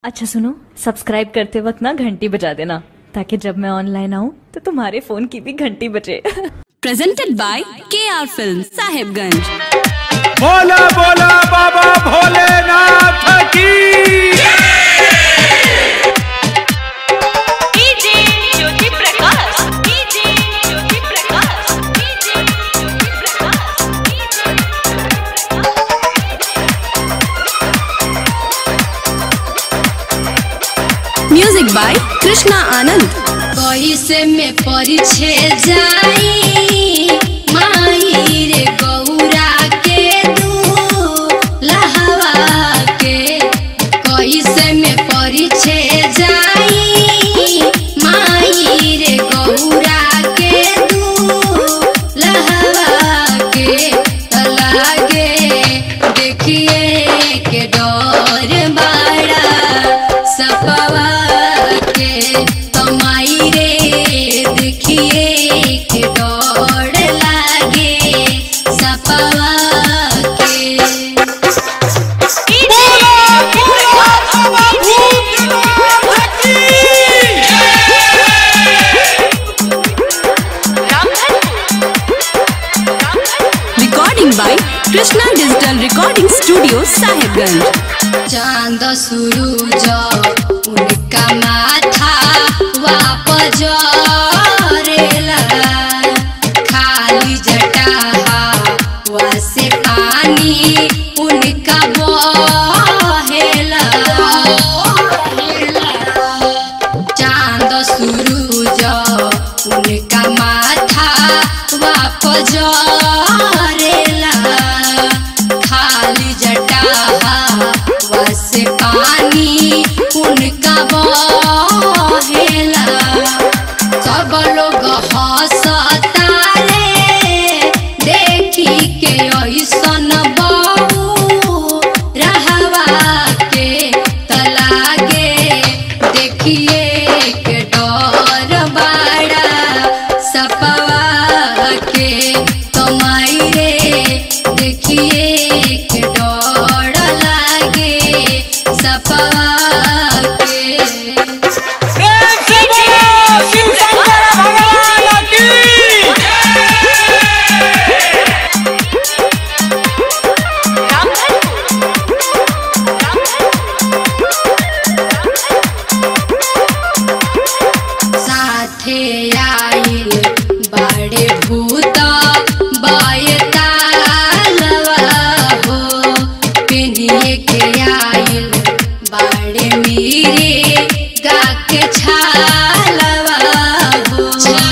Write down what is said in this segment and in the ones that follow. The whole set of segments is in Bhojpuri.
अच्छा सुनो, सब्सक्राइब करते वक्त ना घंटी बजा देना ताकि जब मैं ऑनलाइन आऊँ तो तुम्हारे फोन की भी घंटी बजे। Presented by KR film Sahibganj. बोला बोला बाबा भोलेनाथ की। Music by Krishna Anand. कैसे में परिछे जाई माई रे गौरा के दू लहवा के, कैसे में परिछे जाई माई रे गौरा के दू लहवा के, लागे देखिए के डर बड़ा सपवा के तमाई रे, देखिए के डर लागे सपवा के। Recording by Krishna digital recording studio Sahibganj. चांद सूरज उनका माथा वापस जरेला, खाली जटा वसे पानी उनका बहेला। चांद सूरज उनका माथा वापस जरेला, खाली जटा वसे पानी उनका बहेला। सब लोग हंसता रे देखी के ऐसन बहू रहवा के, तलागे देखिए के डर बड़ा सपवा के तमाई रे, देखिए के डर लागे सपवा के। साथे आइल बड़े भूत बायतालवा हो, पिनिए के आइल बड़े मीरे गा के छालवा हो।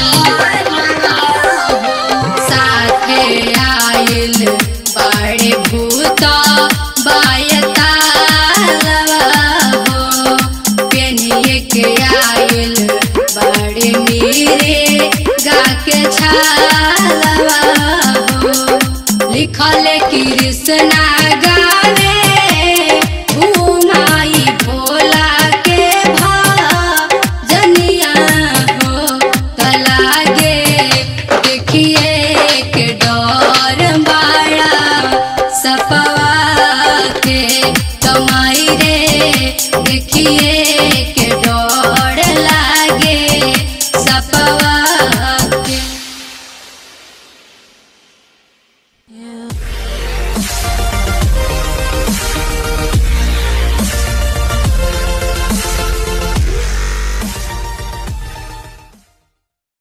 साथे आइल बड़े भूत बायतालवा हो, पिनिए के आइल बड़े मीरे गा के छालवा हो। लिखल कृष्णा गावे घुमाई भोला के भजनिया हो, तलागे देखिए के डर बड़ा सपवा के तमाई रे, देखिए